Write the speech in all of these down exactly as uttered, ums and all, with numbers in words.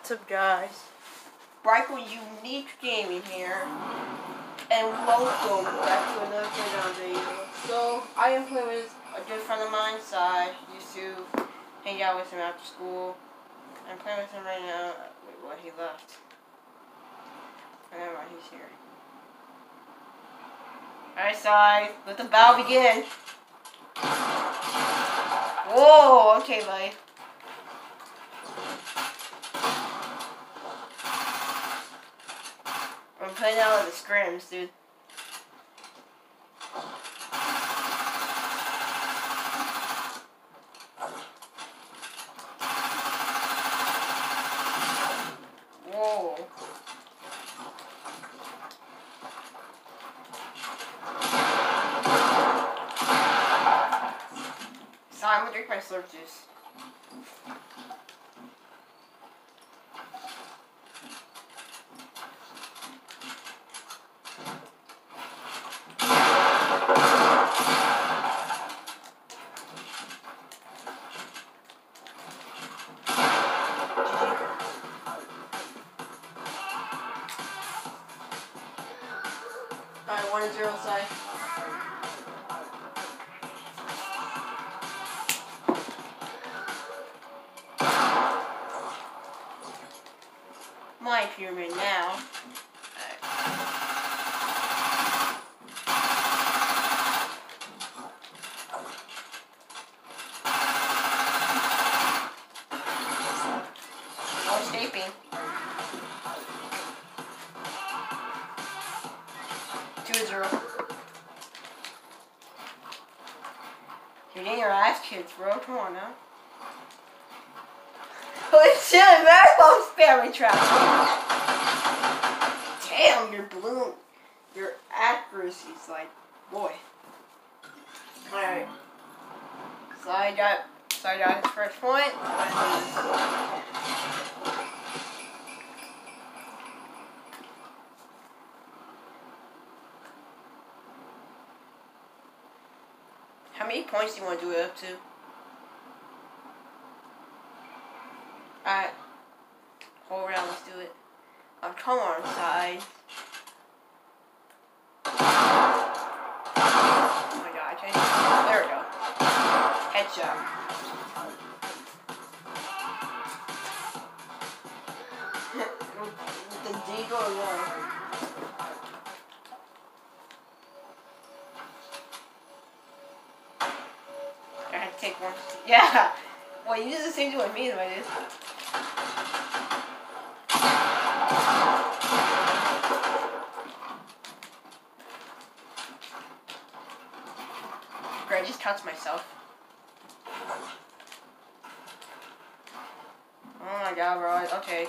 What's up, guys? Bryco Unique Gaming here, and welcome back to another playdown video. So, I am playing with a good friend of mine, Sai. Used to hang out with him after school. I'm playing with him right now. Wait, what? He left. Oh, never mind, he's here. Alright, Sai, let the battle begin. Whoa, okay, buddy. I'm playing out with the scrims, dude. Whoa. So I'm gonna drink my slurp juice. Alright, one zero side. My pyramid now. Alright. No escaping. two zero. You're getting your ass kicked, bro. Come on now. Holy shit, very well spamming trap. Damn, your balloon, your accuracy's like, boy. Alright. So I got, so I got his first point. How many points do you want to do it up to? Alright. Whole round, let's do it. Um, come on, side. Oh my god, I changed it. There we go. Headshot. The Deagle alone. I had to take one. Yeah! Well, you did the same thing with me as I did. Great, I just touched myself. Oh my god, bro. Okay.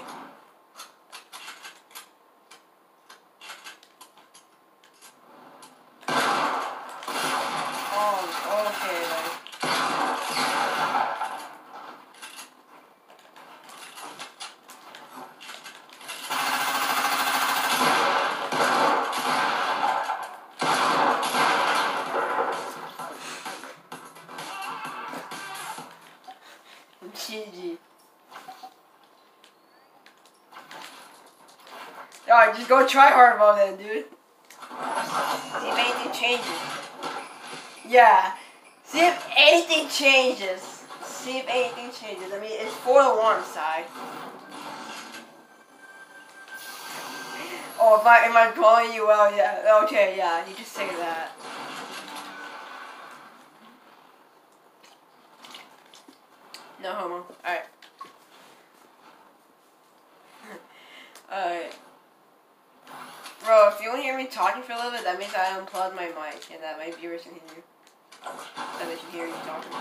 Oh, okay, buddy. G G. Alright, just go try hard mode then, dude. See if anything changes. Yeah. See if anything changes. See if anything changes. I mean, it's for the warm side. Oh, if I am I calling you out? Yeah. Okay, yeah. You just say that. No homo. Alright. Alright. Bro, if you want to hear me talking for a little bit, that means I unplugged my mic and that my viewers can hear you. That they can hear you talking.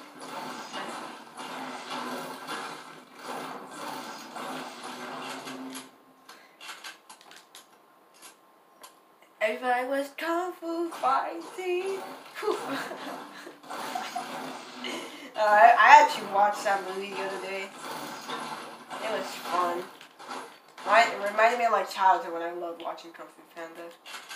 If I was kung fu fighting. uh, I, I actually watched that movie the other day. It was fun. It reminded me of my childhood when I loved watching Kung Fu Panda.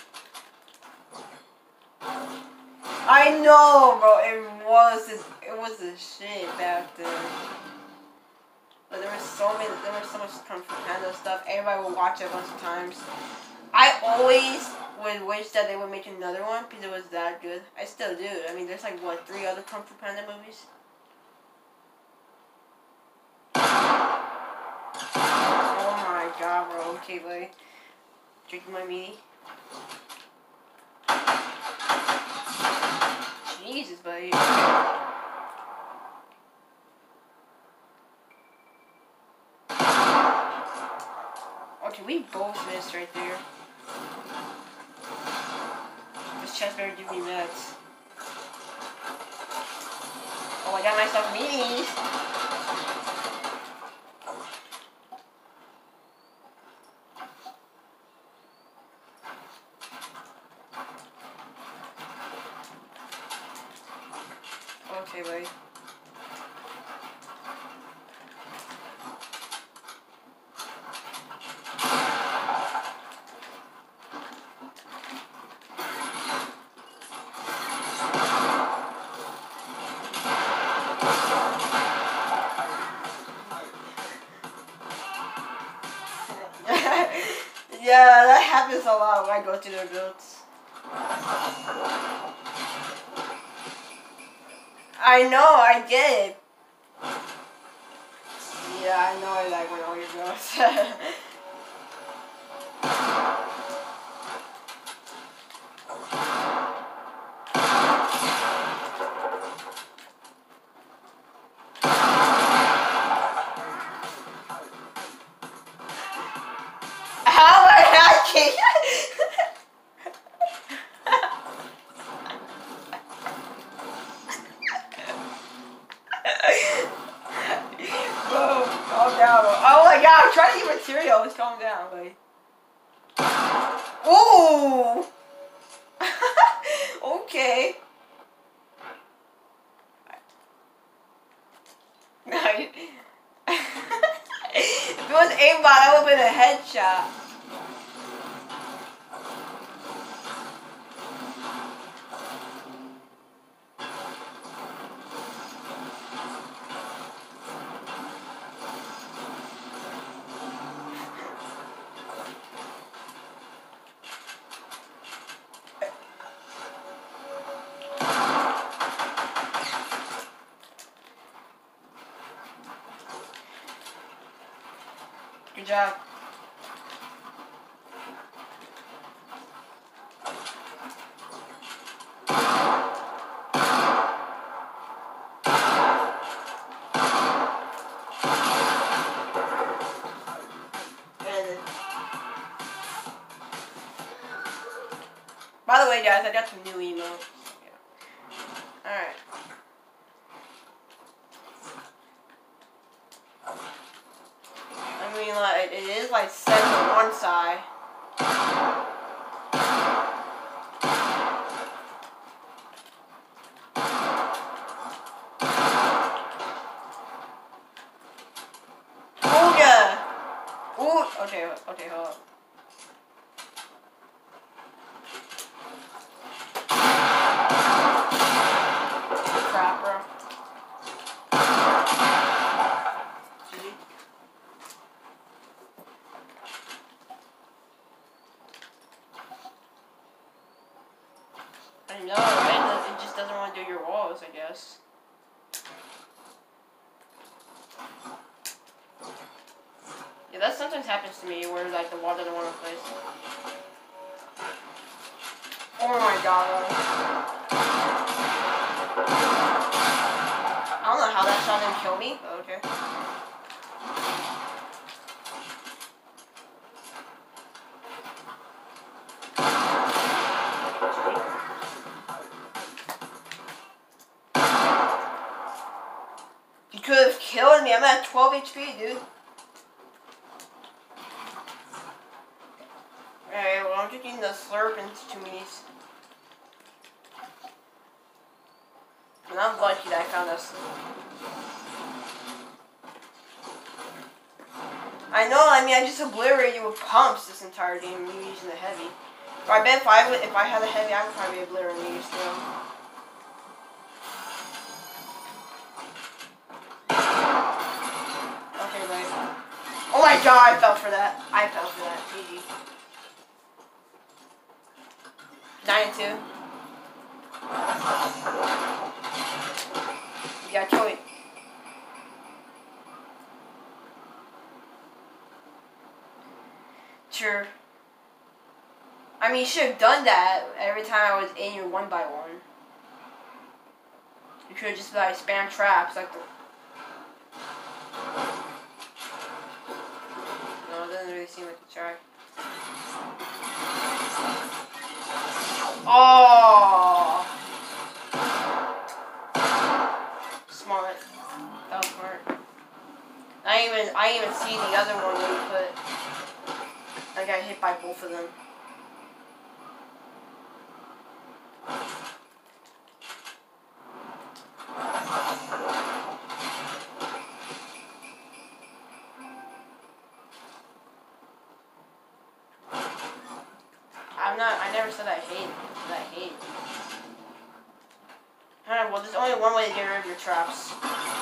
I know, bro. It was a, it was a shit back then. But there was so many, there was so much Kung Fu Panda stuff. Everybody would watch it a bunch of times. I always would wish that they would make another one because it was that good. I still do. I mean, there's like, what, three other Kung Fu Panda movies? Oh my god, bro. Okay, buddy. Drinking my meaty. Jesus, buddy. Okay, we both missed right there. This chest better give me nuts. Oh, I got myself meaties. Okay, buddy. Yeah, that happens a lot when I go through their builds. I know, I get it. Yeah, I know I like when all your builds. How am I hacking? Whoa, calm down. Oh my god, I'm trying to get material. Just calm down, buddy. Ooh! Okay. If it was aimbot, that would have been a headshot. Good job. And by the way, guys, I got some new emotes. Yeah. Alright. I mean, like, it is like set to one side. Oh yeah. Ooh. Okay. Okay. Hold up. Crap, bro. See? I know, right? It just doesn't want to do your walls, I guess. Yeah, that sometimes happens to me where like the wall doesn't want to place. Oh my god. I don't know how that shot didn't kill me, but okay. You could have killed me. I'm at twelve H P, dude. Alright, well, I'm drinking the slurp into two minis. And I'm lucky that I found this. I know, I mean, I just obliterated you with pumps this entire game, me using the heavy. But I bet if I, would, if I had a heavy, I would probably be obliterating you still. Okay, my god, I fell for that. I fell for that. G G. Nine and two. You got Troy. Sure. I mean, you should have done that every time I was in your one by one. You could have just like spam traps like the. No, it doesn't really seem like a try. Oh. Smart. That was smart. I didn't even I didn't even see the other one where you put. I got hit by both of them. I'm not. I never said I hate. That I hate. Alright, well, there's only one way to get rid of your traps.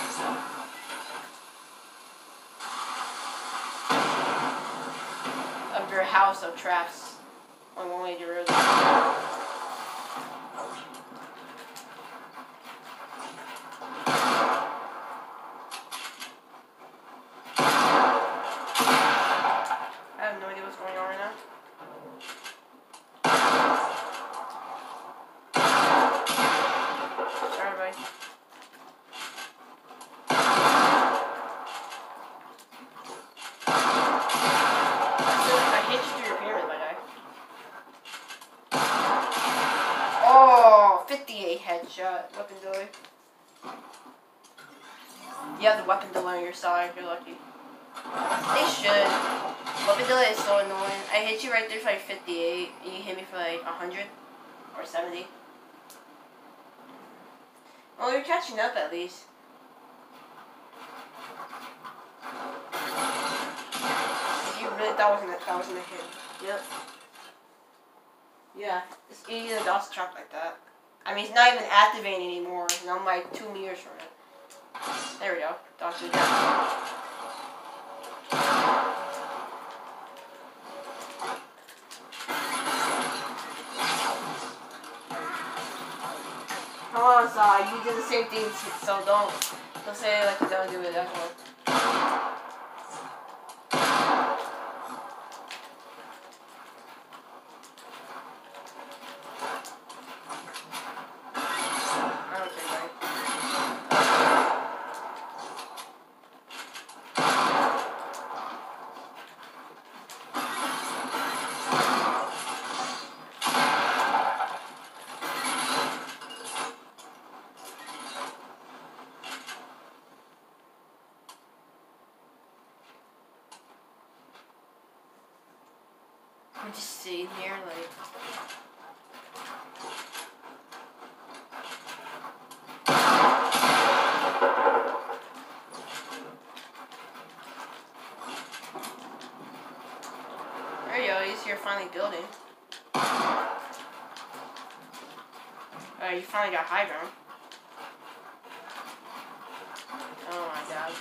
Of your house of traps. Only one way to get rid of them. I have no idea what's going on right now. Sorry, buddy. I hit you through your pyramid, my guy. Oh, fifty-eight headshot. Weapon delay. You have the weapon delay on your side, you're lucky. They should. Weapon delay is so annoying. I hit you right there for like fifty-eight, and you hit me for like one hundred or seventy. Well, you're catching up at least. If you really thought wasn't a, that wasn't a hit. Yep. Yeah, it's easy to dodge trap like that. I mean, it's not even activating anymore, and I'm like two meters from it. There we go. Dodge it down. Come on, Sai. You did the same thing, so don't don't say like you don't do it that way. I'm just sitting here like. There you go, you see you're finally building. Uh, you finally got high ground. Oh my god.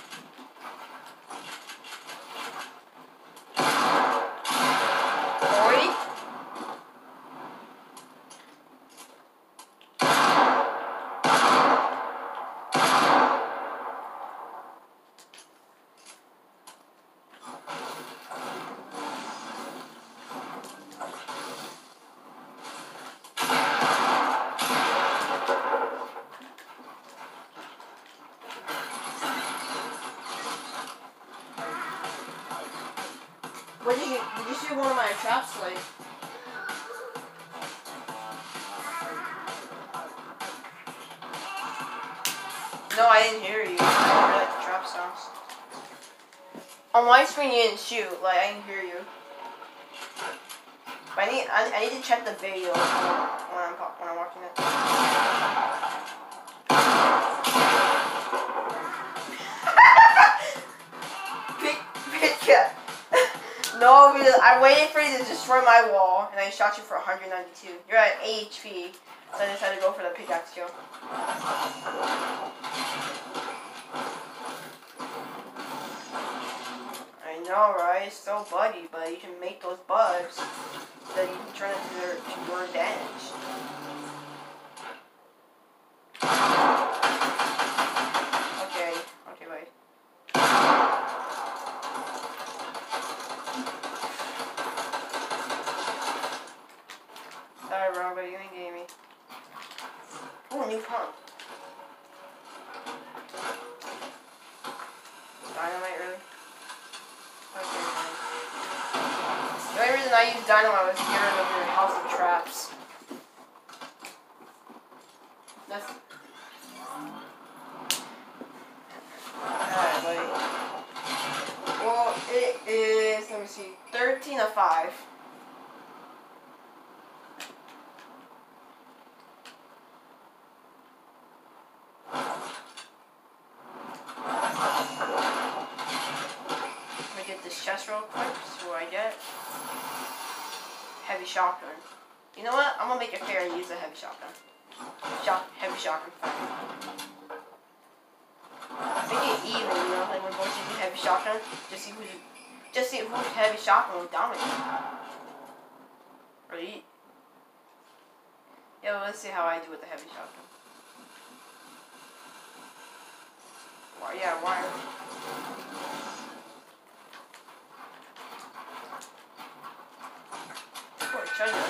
What did you, did you see one of my traps, like? No, I didn't hear you. I didn't hear, like, the trap sounds. On my screen, you didn't shoot. Like, I didn't hear you. But I need, I, I need to check the video when I'm, when I'm watching it. Big, big cat. No, because I waited for you to destroy my wall, and I shot you for one hundred ninety-two. You're at eight H P, so I decided to go for the pickaxe kill. I know, know, right? It's so buggy, but you can make those bugs that you can turn into their to your advantage. Okay, okay, wait. Sorry, bro, but you ain't gave me. Ooh, new pump. Dynamite, really? Okay, fine. The only reason I used dynamite was scared of your house of traps. That's... Alright, buddy. Well, it is, let me see, thirteen of five. Let me get this chest real quick. See what I get. Heavy shotgun. You know what? I'm gonna make it fair and use a heavy shotgun. Shot, heavy shotgun. Make it even, you know, like we're both using heavy shotgun. Just see who's, just see who's heavy shotgun will dominate. Right? Yeah, well, let's see how I do with the heavy shotgun. Why? Yeah, why? Poor treasure.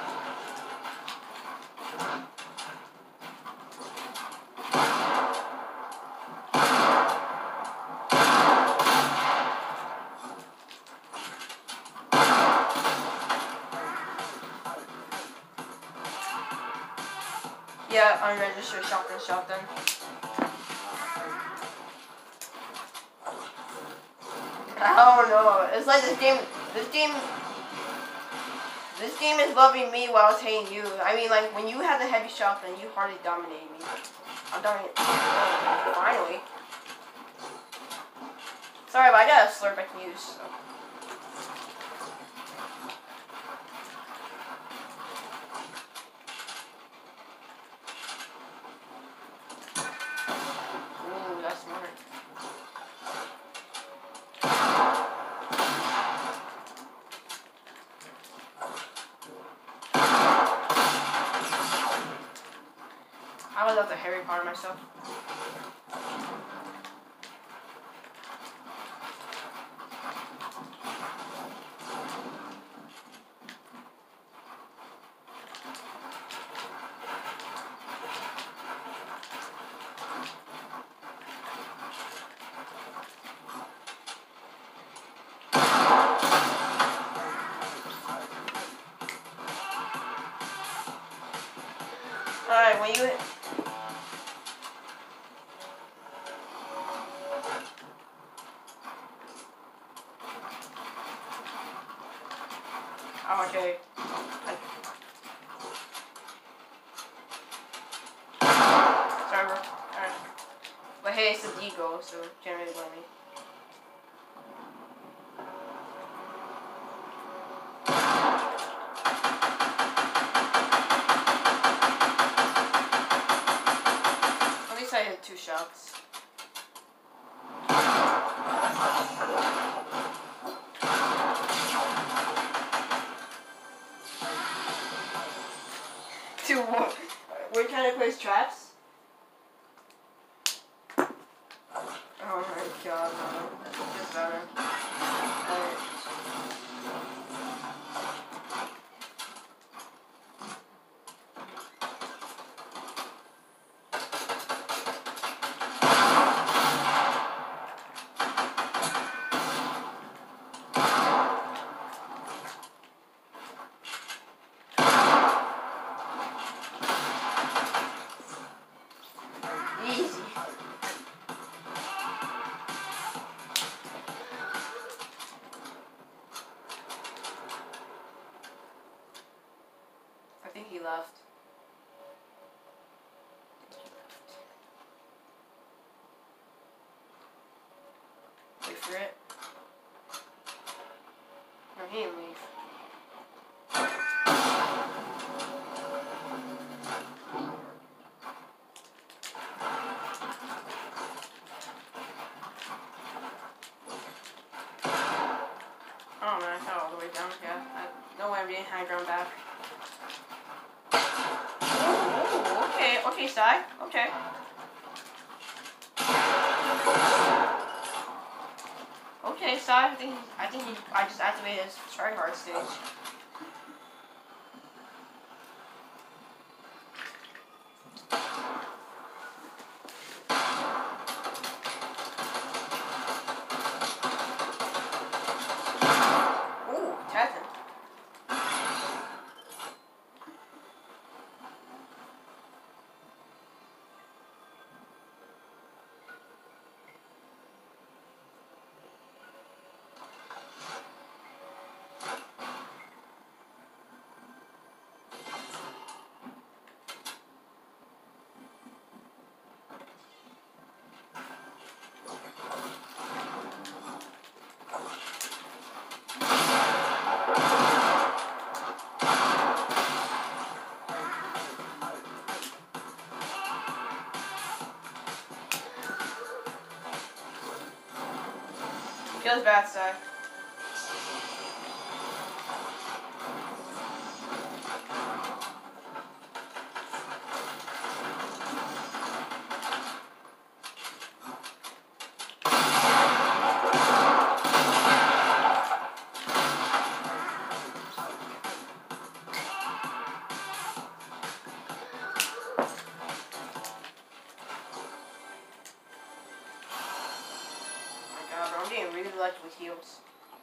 Yeah, unregistered shotgun shotgun. I don't know. It's like this game. This game. This game is loving me while it's hating you. I mean, like when you had the heavy shotgun, you hardly dominated me. I'm dominating. Finally. Sorry, but I got a slurp I can use. So. Ooh, that's smart. I would love the hairy part of myself. Alright, when you... Oh, okay. Sorry, bro. Alright. But hey, it's a deagle, so can't really blame me. At least I hit two shots. Two more. We're trying to place traps? Oh my god, no. That's just better. Alright. Easy. I think he left. Wait for it. No, he didn't leave. getting high ground back. Oh, okay, okay, Sai. Okay. Okay, Sai. I think I think he, I just activated his tryhard stage. Ooh, Titan. Feels bad, Sai. I'm getting really lucky with heals.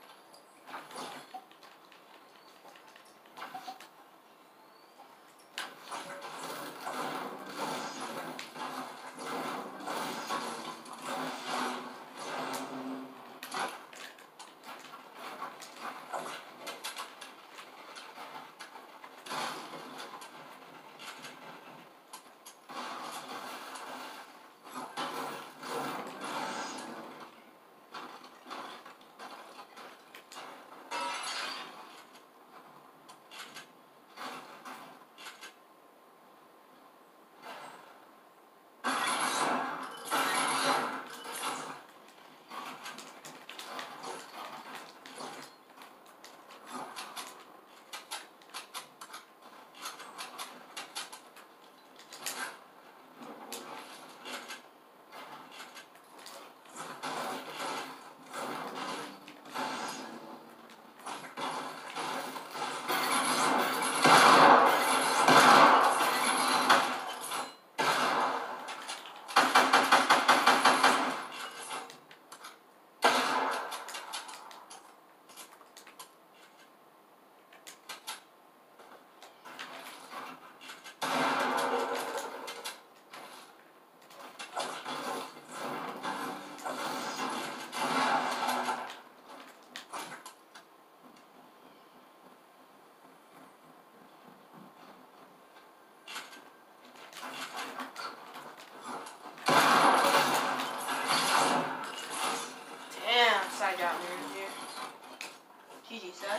Sai got me in here. G G, Sai.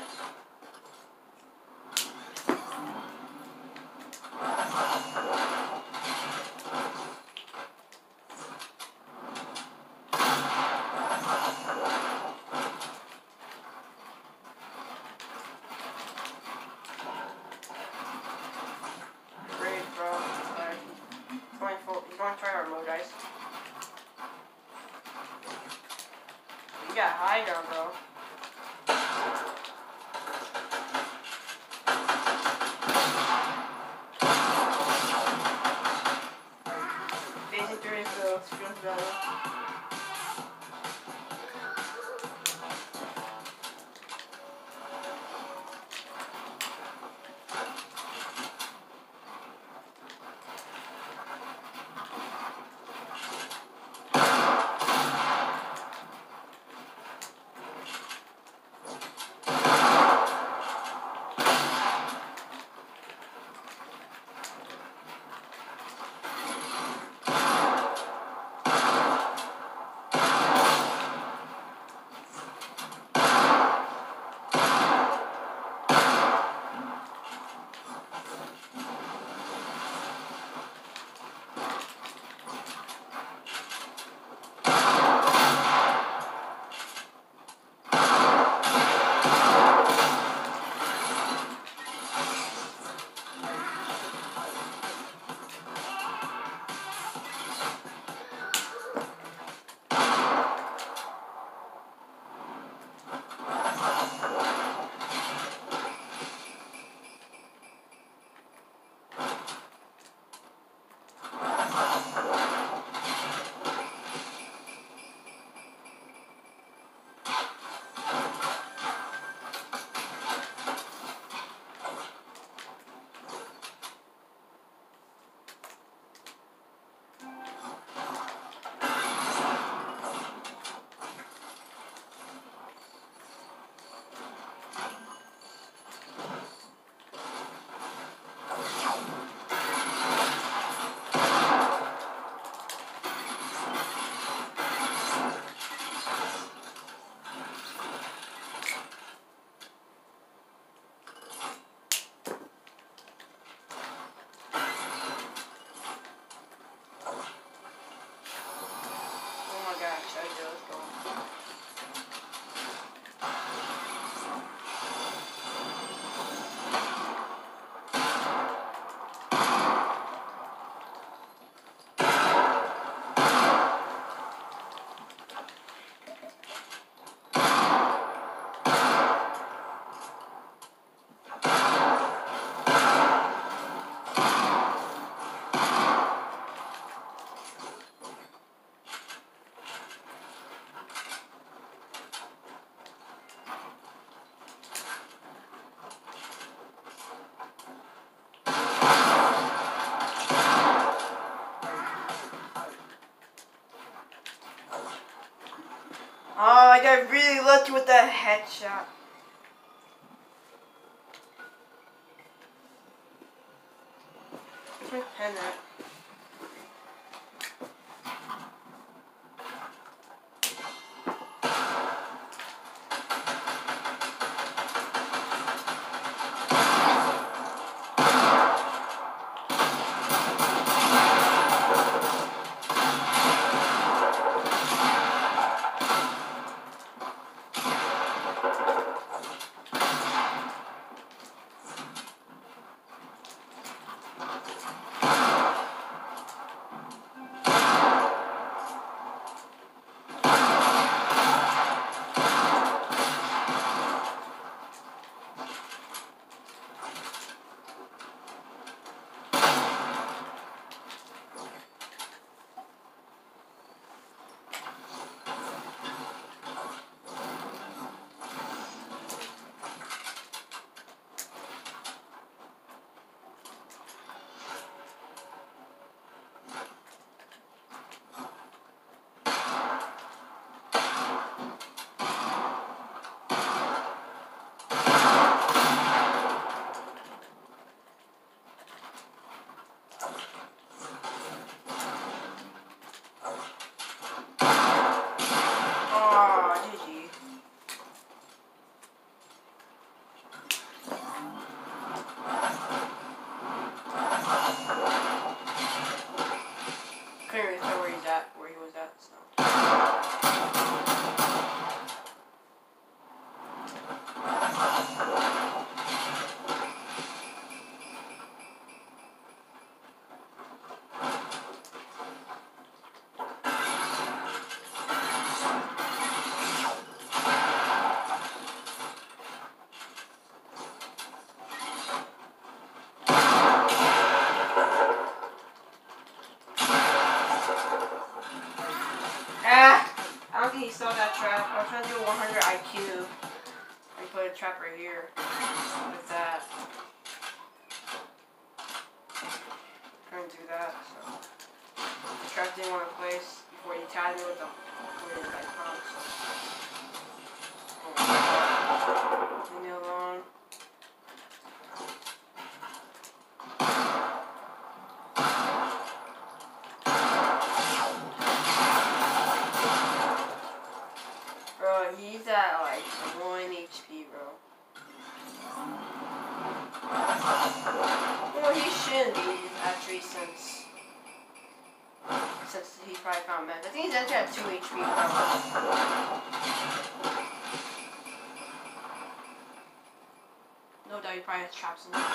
Great, bro. Like, he's going full. He's going tryhard mode, guys. You got high ground, bro. Basic three is the skills battle. Oh, I got really lucky with that headshot. Where's my pen at? He saw that trap. I was trying to do one hundred I Q and put a trap right here with that. I'm trying to do that. So the trap didn't want to place before he tagged me with the weird like pump. So leave me alone. He's at like one H P, bro. Well, he shouldn't be actually since since he probably found meth. I think he's actually at two H P, bro. No doubt he probably has traps in there.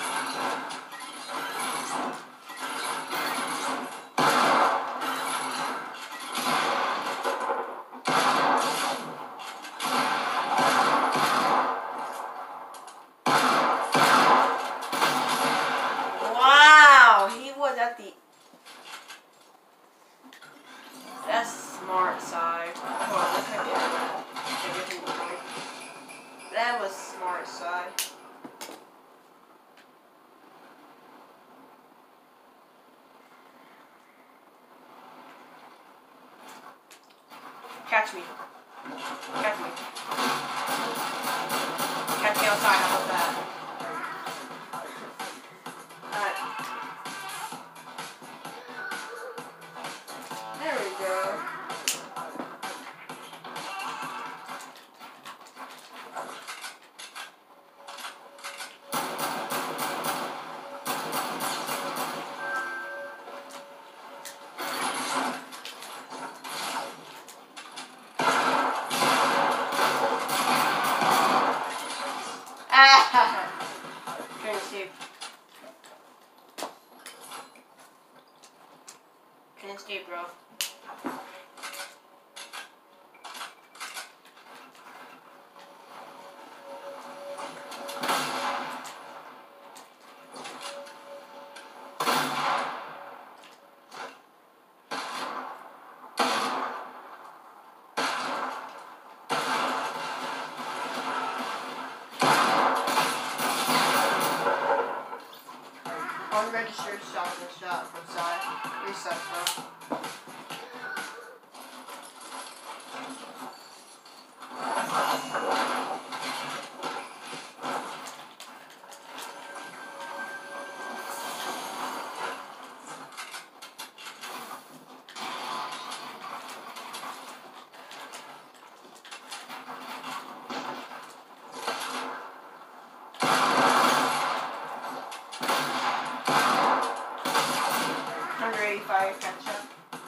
That's smart side. Oh, look at that. That was smart side. Catch me. Catch me. Catch me outside. How about that? Alright. There we go. Can't escape. Can't escape, bro. Unregistered shotgun shot from side. Reset, bro. Fairy Fire Catcher.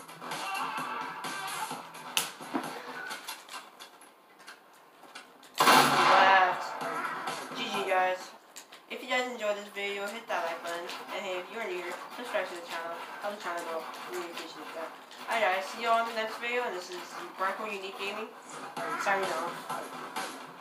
Left. G G guys. If you guys enjoyed this video, hit that like button. And hey, if you're new here, subscribe to the channel. Help the channel grow. Really appreciate that. Alright guys, see you all in the next video. And this is Bryco Unique Gaming. Signing off.